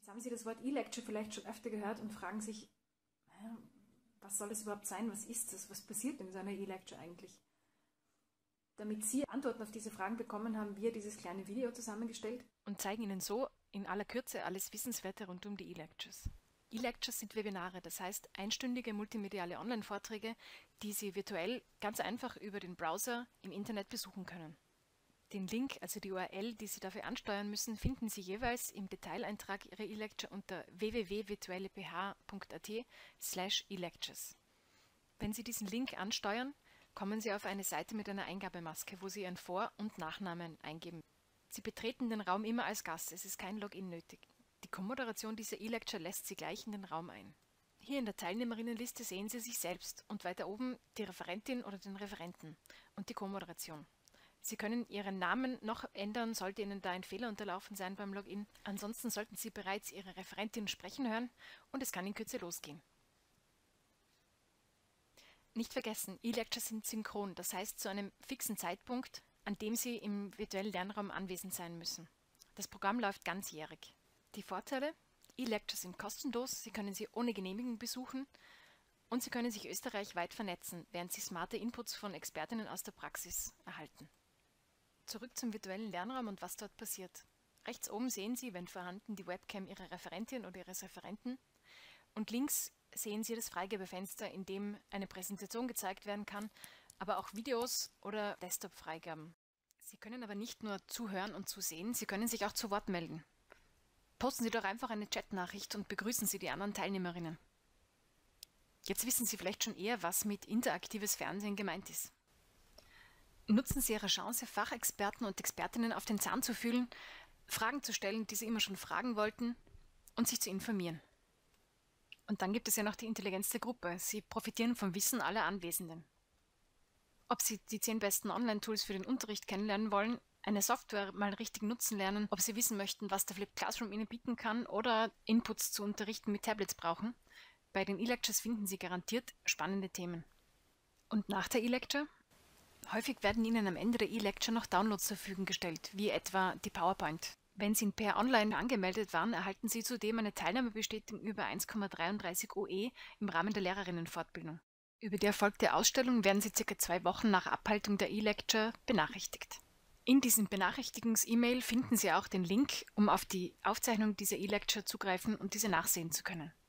haben Sie das Wort E-Lecture vielleicht schon öfter gehört und fragen sich, was soll das überhaupt sein? Was ist das? Was passiert in so einer E-Lecture eigentlich? Damit Sie Antworten auf diese Fragen bekommen, haben wir dieses kleine Video zusammengestellt und zeigen Ihnen so in aller Kürze alles Wissenswerte rund um die E-Lectures. E-Lectures sind Webinare, das heißt einstündige multimediale Online-Vorträge, die Sie virtuell ganz einfach über den Browser im Internet besuchen können. Den Link, also die URL, die Sie dafür ansteuern müssen, finden Sie jeweils im Detaileintrag Ihrer E-Lecture unter www.virtuelleph.at/electures. Wenn Sie diesen Link ansteuern, kommen Sie auf eine Seite mit einer Eingabemaske, wo Sie Ihren Vor- und Nachnamen eingeben. Sie betreten den Raum immer als Gast, es ist kein Login nötig. Die Co-Moderation dieser E-Lecture lässt Sie gleich in den Raum ein. Hier in der Teilnehmerinnenliste sehen Sie sich selbst und weiter oben die Referentin oder den Referenten und die Co-Moderation. Sie können Ihren Namen noch ändern, sollte Ihnen da ein Fehler unterlaufen sein beim Login. Ansonsten sollten Sie bereits Ihre Referentin sprechen hören und es kann in Kürze losgehen. Nicht vergessen, E-Lectures sind synchron, das heißt zu einem fixen Zeitpunkt, an dem Sie im virtuellen Lernraum anwesend sein müssen. Das Programm läuft ganzjährig. Die Vorteile: E-Lectures sind kostenlos, Sie können sie ohne Genehmigung besuchen und Sie können sich österreichweit vernetzen, während Sie smarte Inputs von Expertinnen aus der Praxis erhalten. Zurück zum virtuellen Lernraum und was dort passiert. Rechts oben sehen Sie, wenn vorhanden, die Webcam Ihrer Referentin oder Ihres Referenten und links sehen Sie das Freigebefenster, in dem eine Präsentation gezeigt werden kann, aber auch Videos oder Desktop-Freigaben. Sie können aber nicht nur zuhören und zusehen, Sie können sich auch zu Wort melden. Posten Sie doch einfach eine Chatnachricht und begrüßen Sie die anderen Teilnehmerinnen. Jetzt wissen Sie vielleicht schon eher, was mit interaktives Fernsehen gemeint ist. Nutzen Sie Ihre Chance, Fachexperten und Expertinnen auf den Zahn zu fühlen, Fragen zu stellen, die Sie immer schon fragen wollten und sich zu informieren. Und dann gibt es ja noch die Intelligenz der Gruppe. Sie profitieren vom Wissen aller Anwesenden. Ob Sie die 10 besten Online-Tools für den Unterricht kennenlernen wollen, eine Software mal richtig nutzen lernen, ob Sie wissen möchten, was der Flipped Classroom Ihnen bieten kann oder Inputs zu Unterrichten mit Tablets brauchen, bei den E-Lectures finden Sie garantiert spannende Themen. Und nach der E-Lecture? Häufig werden Ihnen am Ende der E-Lecture noch Downloads zur Verfügung gestellt, wie etwa die PowerPoint. Wenn Sie in Per Online angemeldet waren, erhalten Sie zudem eine Teilnahmebestätigung über 1,33 OE im Rahmen der Lehrerinnenfortbildung. Über die erfolgte Ausstellung werden Sie ca. 2 Wochen nach Abhaltung der E-Lecture benachrichtigt. In diesem Benachrichtigungs-E-Mail finden Sie auch den Link, um auf die Aufzeichnung dieser E-Lecture zugreifen und diese nachsehen zu können.